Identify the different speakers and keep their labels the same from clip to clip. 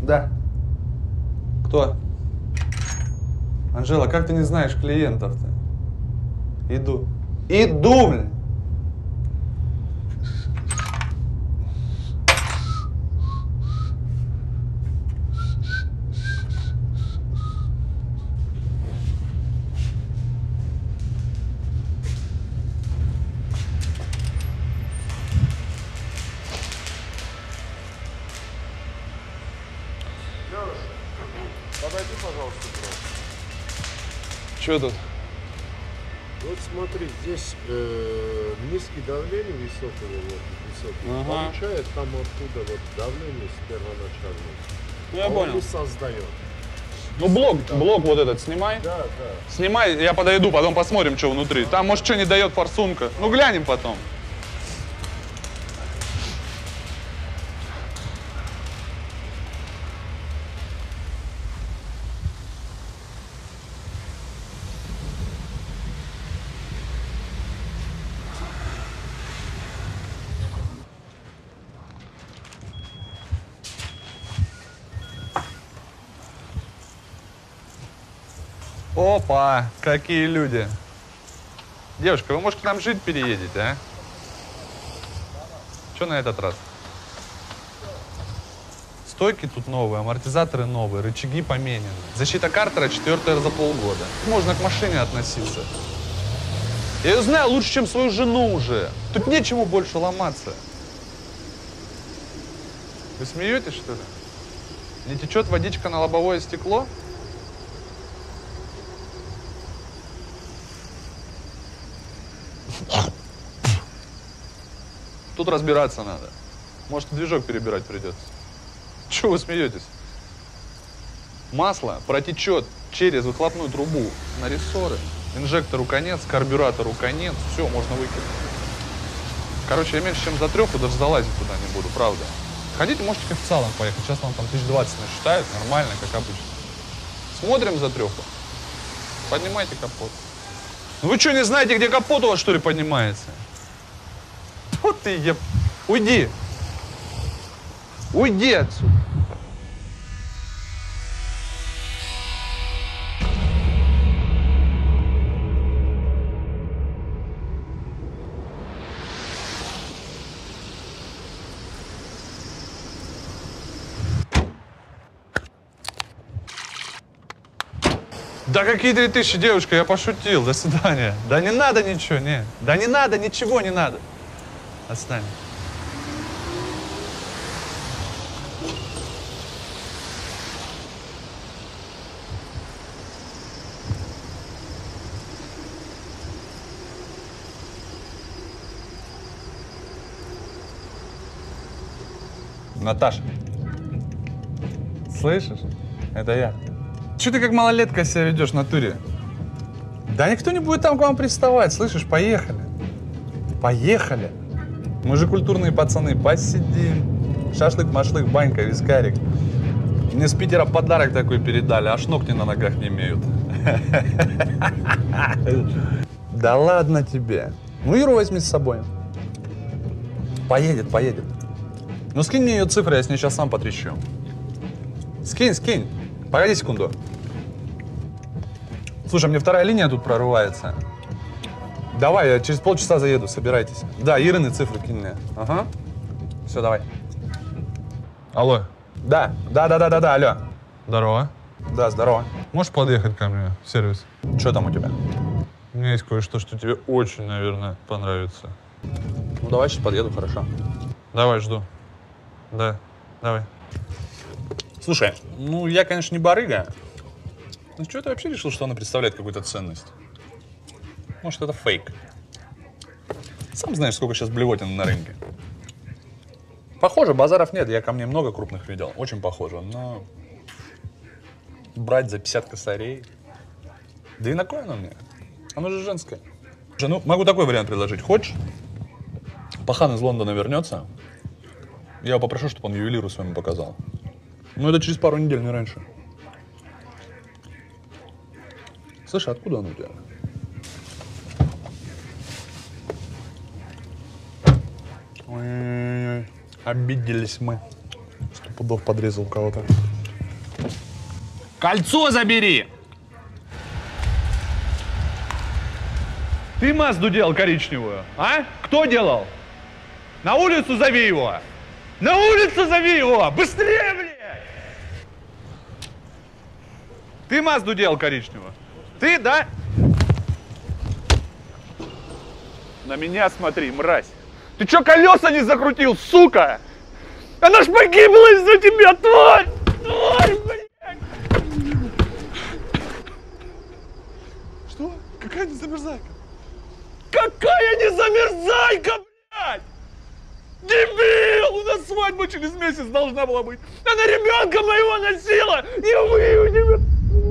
Speaker 1: Да. Кто? Анжела, как ты не знаешь клиентов-то? Иду. Иду, блин!
Speaker 2: Подойди, пожалуйста, просто.
Speaker 1: Что тут?
Speaker 2: Вот смотри, здесь низкие давления высокого, высокие. Получает там оттуда вот давление с первоначального.
Speaker 1: Ну я понял.
Speaker 2: Он создает.
Speaker 1: Ну блок вот этот снимай.
Speaker 2: Да, да.
Speaker 1: Снимай, я подойду, потом посмотрим, что внутри. Там, может, что не дает форсунка. Ну, глянем потом. Опа, какие люди. Девушка, вы, может, к нам жить переедете, а? Что на этот раз? Стойки тут новые, амортизаторы новые, рычаги поменены. Защита картера 4-я за полгода. Можно к машине относиться. Я ее знаю лучше, чем свою жену уже. Тут нечему больше ломаться. Вы смеетесь, что ли? Не течет водичка на лобовое стекло? Тут разбираться надо. Может, движок перебирать придется. Чего вы смеетесь? Масло протечет через выхлопную трубу на рессоры. Инжектору конец, карбюратору конец. Все, можно выкинуть. Короче, я меньше чем за 3 даже залазить туда не буду, правда. Хотите, можете к официалам поехать. Сейчас вам там 1020 насчитают. Нормально, как обычно. Смотрим за 3. Поднимайте капот. Ну вы что, не знаете, где капот у вас, что ли, поднимается? Вот ты, еб... Уйди! Уйди отсюда! Да какие 3000, девушка, я пошутил, до свидания. Да не надо ничего, не. Да не надо, ничего не надо. Отстань. Наташа, слышишь? Это я. Чего ты как малолетка себя ведешь в натуре? Да никто не будет там к вам приставать, слышишь? Поехали. Поехали. Мы же культурные пацаны, посидим. Шашлык-машлык, банька, вискарик. Мне с Питера подарок такой передали, аж ногти на ногах не имеют. Да ладно тебе. Ну, Иру возьми с собой. Поедет, поедет. Ну, скинь мне ее цифры, я с ней сейчас сам потрещу. Скинь, скинь. Погоди секунду. Слушай, мне 2-я линия тут прорывается. Давай, я через полчаса заеду, собирайтесь. Да, Ирины цифры кинь мне. Ага. Все, давай. Алло. Да, алло. Здорово. Да, здорово. Можешь подъехать ко мне в сервис? Что там у тебя? У меня есть кое-что, что тебе очень, наверное, понравится. Ну, давай сейчас подъеду, хорошо. Давай, жду. Да, давай. Слушай, ну, я, конечно, не барыга. Ну, что ты вообще решил, что она представляет какую-то ценность? Может, это фейк? Сам знаешь, сколько сейчас блевотин на рынке. Похоже, базаров нет. Я ко мне много крупных видел. Очень похоже. Но брать за 50 косарей... Да и на кой оно мне? Оно же женское. Ну, могу такой вариант предложить. Хочешь? Пахан из Лондона вернется. Я его попрошу, чтобы он ювелиру своему показал. Ну, это через пару недель, не раньше. Слушай, откуда он у тебя? Ой-ой-ой. Обиделись мы. 100 пудов подрезал кого-то. Кольцо забери! Ты Мазду делал коричневую, а? Кто делал? На улицу зови его! На улицу зови его! Быстрее, блядь! Ты Мазду делал коричневую? Ты, да? На меня смотри, мразь! Ты чё колеса не закрутил, сука? Она ж погибла из-за тебя, тварь! Тварь, блядь! Что? Какая незамерзайка? Какая незамерзайка, блядь! Дебил! У нас свадьба через месяц должна была быть. Она ребенка моего носила! И вы у тебя...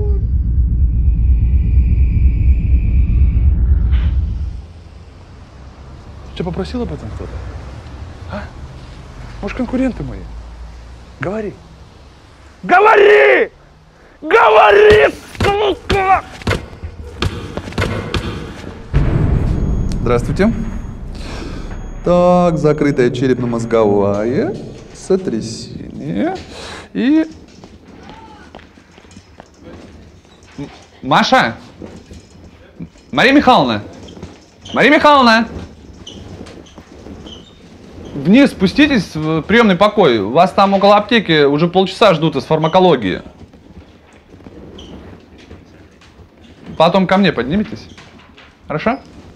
Speaker 1: Тебя попросил об этом кто-то? А? Может, конкуренты мои? Говори. Говори! Говори, сука! Здравствуйте. Так, закрытая черепно-мозговая, сотрясение и... Маша! Мария Михайловна! Мария Михайловна! Вниз спуститесь в приемный покой. Вас там около аптеки уже полчаса ждут из фармакологии. Потом ко мне подниметесь. Хорошо?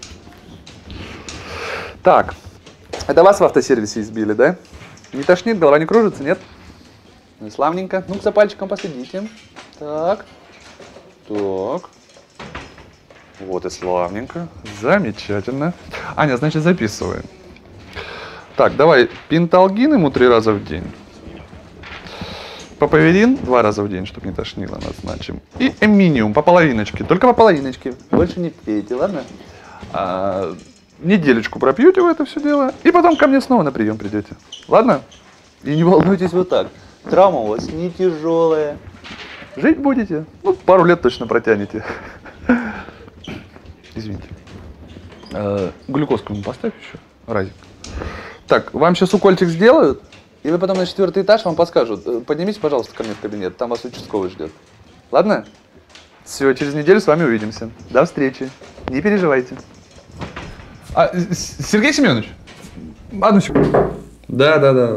Speaker 1: Так. Это вас в автосервисе избили, да? Не тошнит, голова не кружится, нет? Ну, славненько. Ну-ка, за пальчиком посадите. Так. Так. Вот и славненько. Замечательно. Аня, значит, записываем. Так, давай пенталгин ему 3 раза в день. Папаверин 2 раза в день, чтобы не тошнило, назначим. И эминиум по половиночке. Только по половиночке. Больше не пейте, ладно? Неделечку пропьете вы это все дело. И потом ко мне снова на прием придете. Ладно? И не волнуйтесь вот так. Травма у вас не тяжелая. Жить будете. Ну, пару лет точно протянете. Извините. Глюкозку ему поставь еще. Разик. Так, вам сейчас укольчик сделают, и вы потом на 4-й этаж вам подскажут. Поднимитесь, пожалуйста, ко мне в кабинет, там вас участковый ждет. Ладно? Все, через неделю с вами увидимся. До встречи. Не переживайте. Сергей Семенович? Одну секунду. Да.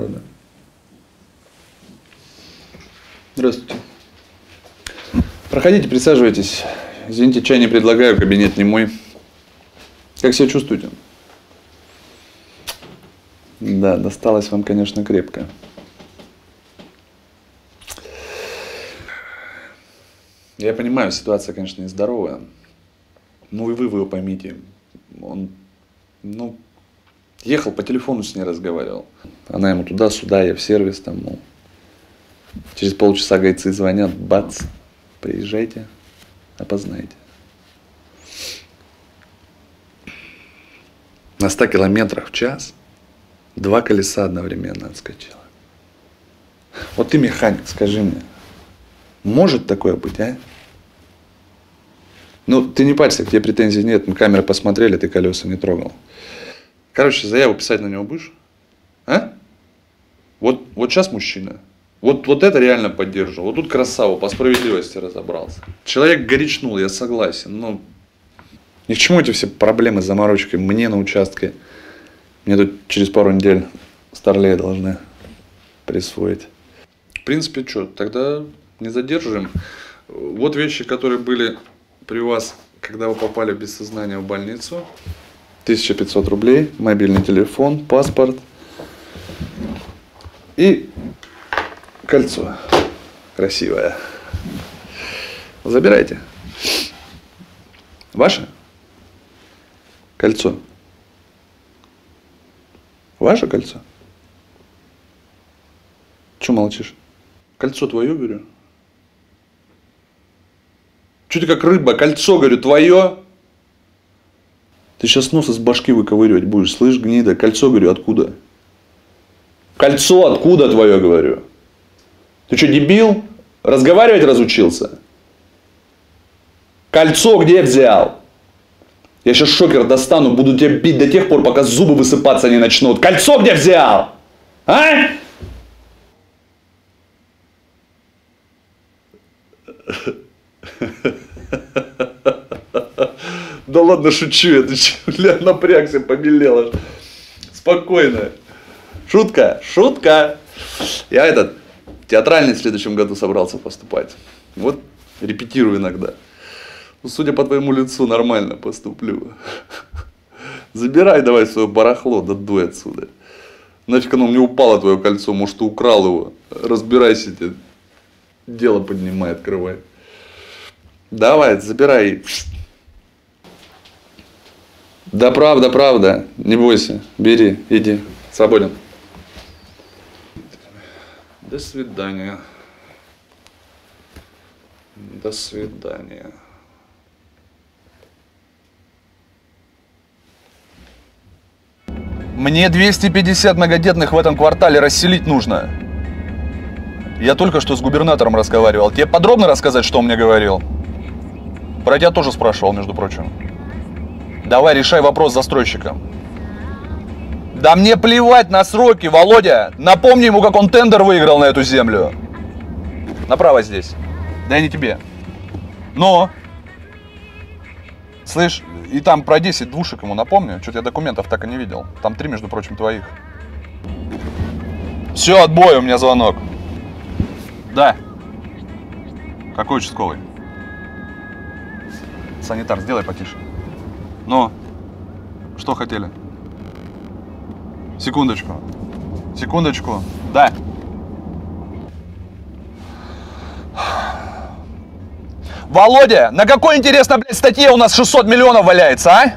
Speaker 1: Здравствуйте. Проходите, присаживайтесь. Извините, чай не предлагаю, кабинет не мой. Как себя чувствуете? Да, досталось вам, конечно, крепко. Я понимаю, ситуация, конечно, нездоровая. Ну и вы его поймите. Он, ехал по телефону с ней разговаривал. Она ему туда-сюда, я в сервис там, мол. Через полчаса гайцы звонят, бац, приезжайте, опознайте. На 100 километрах в час 2 колеса одновременно отскочило. Вот ты механик, скажи мне, может такое быть, а? Ну, ты не парься, к тебе претензий нет, мы камеры посмотрели, ты колеса не трогал. Короче, заяву писать на него будешь? А? Вот сейчас мужчина. Вот это реально поддерживал. Вот тут красава, по справедливости разобрался. Человек горячнул, я согласен, но ни к чему эти все проблемы с заморочкой мне на участке. Мне тут через пару недель старлея должны присвоить. В принципе, что, тогда не задержим. Вот вещи, которые были при вас, когда вы попали без сознания в больницу. 1500 рублей, мобильный телефон, паспорт и кольцо красивое. Забирайте. Ваше? Кольцо. Ваше кольцо? Чего молчишь? Кольцо твое, говорю. Че ты как рыба? Кольцо, говорю, твое? Ты сейчас нос из башки выковыривать будешь, слышь, гнида? Кольцо, говорю, откуда? Кольцо откуда твое, говорю? Ты что, дебил? Разговаривать разучился? Кольцо где взял? Я сейчас шокер достану, буду тебя бить до тех пор, пока зубы высыпаться не начнут. Кольцо где взял? А?
Speaker 3: Да ладно, шучу, это бля, напрягся, побелела. Спокойно. Шутка, шутка. Я театральный в следующем году собрался поступать. Вот репетирую иногда. Ну, судя по твоему лицу, нормально поступлю. Забирай давай свое барахло, да дуй отсюда. Нафиг оно мне упало, твое кольцо, может, ты украл его. Разбирайся, тебе дело поднимай, открывай. Давай, забирай. Да правда, правда, не бойся, бери, иди, свободен. До свидания. До свидания.
Speaker 4: Мне 250 многодетных в этом квартале расселить нужно. Я только что с губернатором разговаривал. Тебе подробно рассказать, что он мне говорил? Про тебя тоже спрашивал, между прочим. Давай решай вопрос с застройщиком. Да мне плевать на сроки, Володя. Напомни ему, как он тендер выиграл на эту землю. Направо здесь. Да и не тебе. Но. Слышь, и там про 10 двушек ему напомню. Что-то я документов так и не видел. Там 3, между прочим, твоих. Все, отбой, у меня звонок. Да. Какой участковый? Санитар, сделай потише. Ну, что хотели? Секундочку. Секундочку. Да. Володя, на какой, интересно, блядь, статье у нас 600 миллионов валяется, а?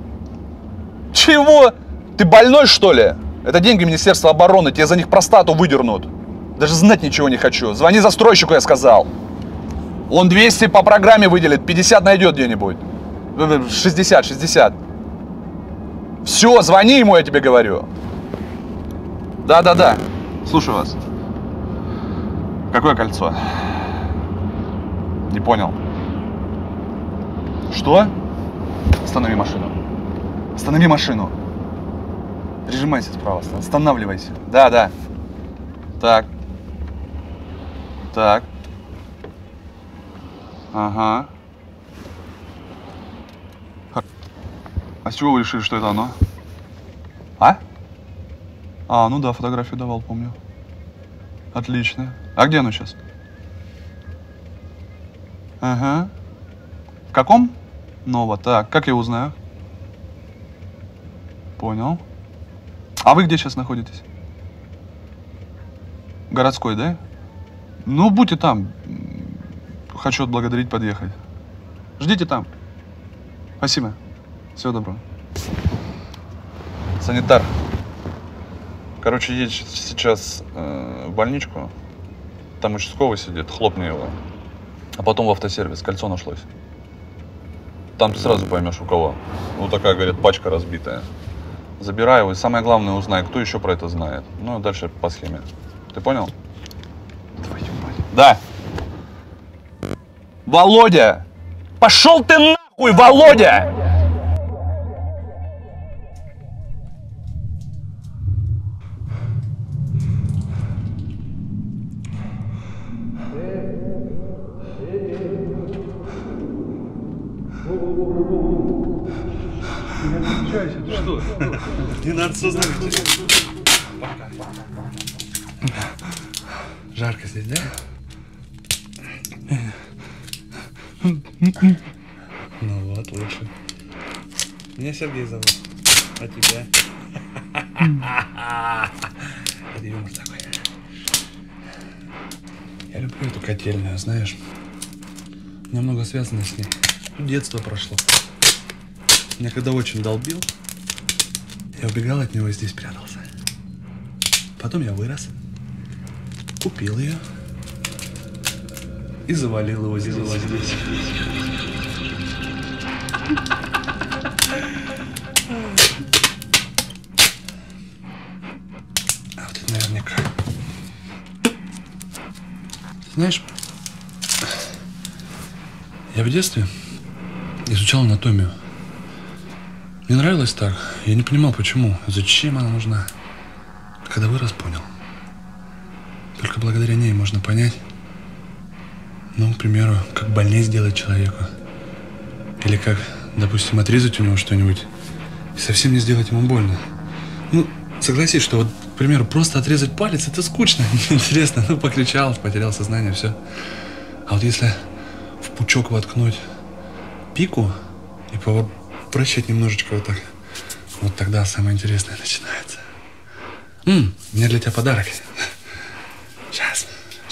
Speaker 4: Чего? Ты больной, что ли? Это деньги Министерства обороны, тебе за них простату выдернут. Даже знать ничего не хочу. Звони застройщику, я сказал. Он 200 по программе выделит, 50 найдет где-нибудь. 60. Все, звони ему, я тебе говорю. Да. Слушаю вас. Какое кольцо? Не понял. Что? Останови машину. Останови машину. Прижимайся справа. Останавливайся. Да. Так. Ага. А с чего вы решили, что это оно? А? Ну да, фотографию давал, помню. Отлично. А где оно сейчас? Ага. В каком? Ново. Так, как я узнаю? Понял. А вы где сейчас находитесь? Городской, да? Ну, будьте там. Хочу отблагодарить, подъехать. Ждите там. Спасибо. Всего доброго. Санитар. Короче, едь сейчас в больничку. Там участковый сидит, хлопни его. А потом в автосервис, кольцо нашлось. Там ты сразу поймешь, у кого. Вот такая, говорят, пачка разбитая. Забирай его, и самое главное, узнай, кто еще про это знает. Ну, дальше по схеме. Ты понял? Твою мать. Да. Володя! Пошел ты нахуй, Володя!
Speaker 1: Что? Не надо сознать. Жарко здесь, да? Ну вот, лучше. Меня Сергей зовут. А тебя? Это юмор такой. Я люблю эту котельную, знаешь. Намного связано с ней. Детство прошло. Меня когда очень долбил, я убегал от него и здесь прятался. Потом я вырос, купил ее и завалил его здесь. А вот это наверняка. Знаешь, я в детстве изучал анатомию. Мне нравилось так. Я не понимал, почему, зачем она нужна. Когда вырос, понял. Только благодаря ней можно понять, Ну, к примеру, как больнее сделать человеку. Или как, допустим, отрезать у него что-нибудь и совсем не сделать ему больно. Ну, согласись, что вот, к примеру, просто отрезать палец, это скучно, неинтересно. Ну, покричал, потерял сознание, все. А вот если в пучок воткнуть пику и поворачивать немножечко вот так, вот тогда самое интересное начинается. У меня для тебя подарок. Сейчас.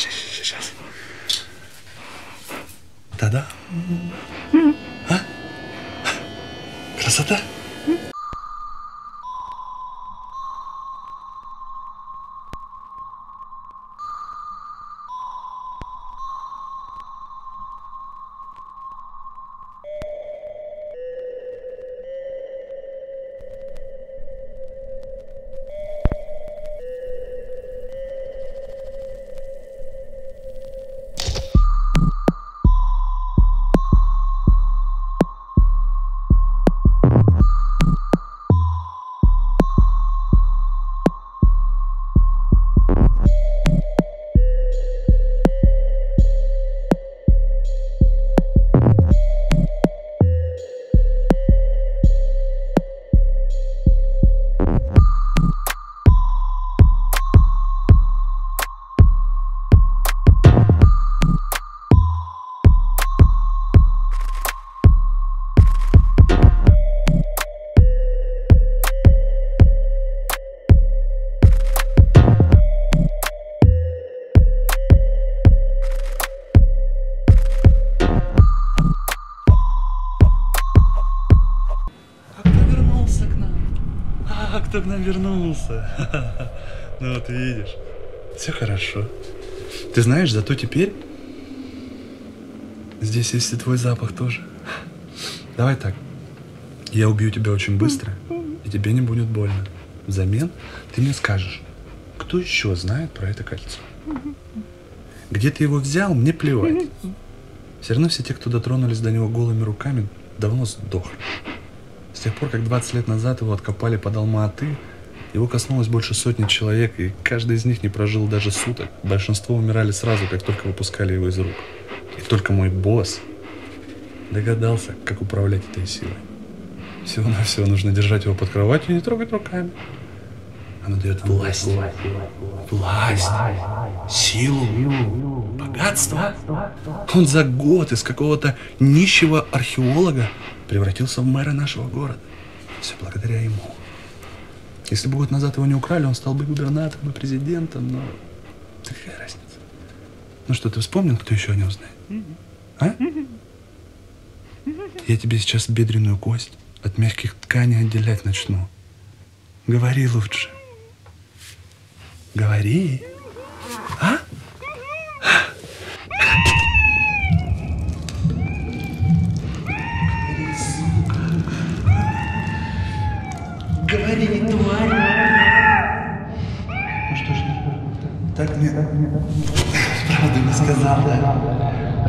Speaker 1: Та-да. А? Красота. Кто к нам вернулся? Ну вот видишь, все хорошо. Ты знаешь, зато теперь здесь есть и твой запах тоже. Давай так, я убью тебя очень быстро, и тебе не будет больно. Взамен ты мне скажешь, кто еще знает про это кольцо. Где ты его взял, мне плевать. Все равно все те, кто дотронулись до него голыми руками, давно сдохли. С тех пор, как 20 лет назад его откопали под Алма-Аты, его коснулось больше сотни человек, и каждый из них не прожил даже суток. Большинство умирали сразу, как только выпускали его из рук. И только мой босс догадался, как управлять этой силой. Всего-навсего нужно держать его под кроватью и не трогать руками. Оно дает власть, силу, богатство. Он за год из какого-то нищего археолога превратился в мэра нашего города. Все благодаря ему. Если бы год назад его не украли, он стал бы губернатором и президентом, но какая разница? Ну что, ты вспомнил, кто еще о нем знает? А? Я тебе сейчас бедренную кость от мягких тканей отделять начну. Говори лучше. Говори. А? Говори, тварь. Ну что ж, так мне правду не сказал, да?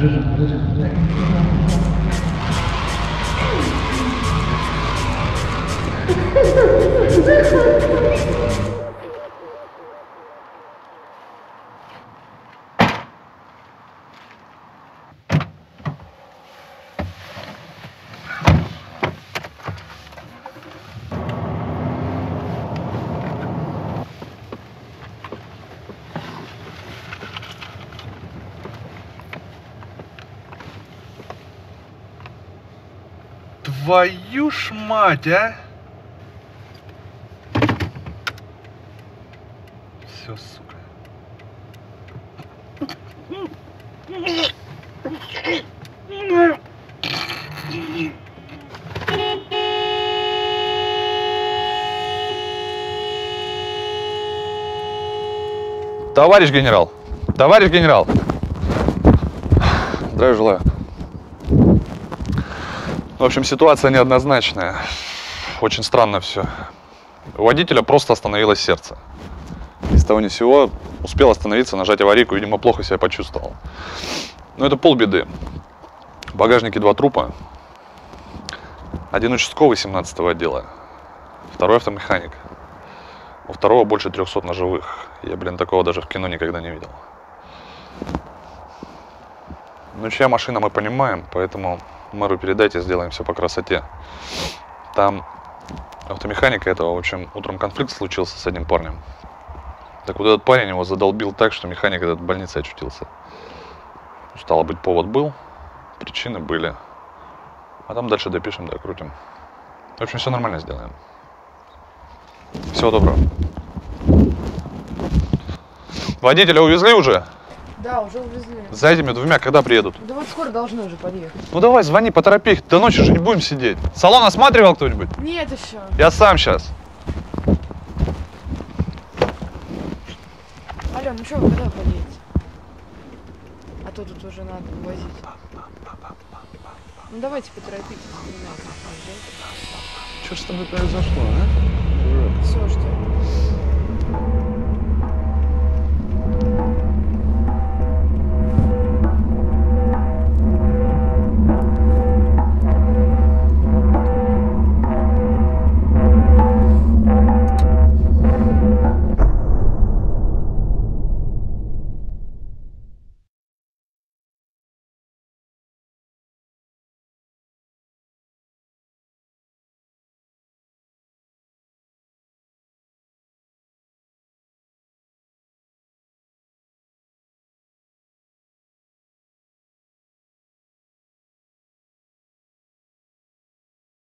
Speaker 1: Твою ж мать, а! Все, сука.
Speaker 4: Товарищ генерал! Товарищ генерал! Здравия желаю. В общем, ситуация неоднозначная. Очень странно все. У водителя просто остановилось сердце. Ни с того ни с сего успел остановиться, нажать аварийку, видимо, плохо себя почувствовал. Но это полбеды. В багажнике 2 трупа. Один участковый 17-го отдела, второй автомеханик. У второго больше 300 ножевых. Я, блин, такого даже в кино никогда не видел. Ну, чья машина, мы понимаем, поэтому мэру передайте, сделаем все по красоте. Там автомеханика этого, в общем, утром конфликт случился с одним парнем. Так вот этот парень его задолбил так, что механик этот в больнице очутился. Стало быть, повод был, причины были. А там дальше допишем, докрутим. В общем, все нормально сделаем. Всего доброго. Водителя увезли уже?
Speaker 5: Да, уже увезли.
Speaker 4: За этими двумя когда приедут?
Speaker 5: Да вот скоро должны уже подъехать.
Speaker 4: Ну давай, звони, поторопи. До ночи же не будем сидеть. Салон осматривал кто-нибудь?
Speaker 5: Нет еще.
Speaker 4: Я сам сейчас.
Speaker 5: Ален, ну что вы когда подъедете? А то тут уже надо возить. Ну давайте поторопитесь.
Speaker 4: Что ж с тобой произошло, а?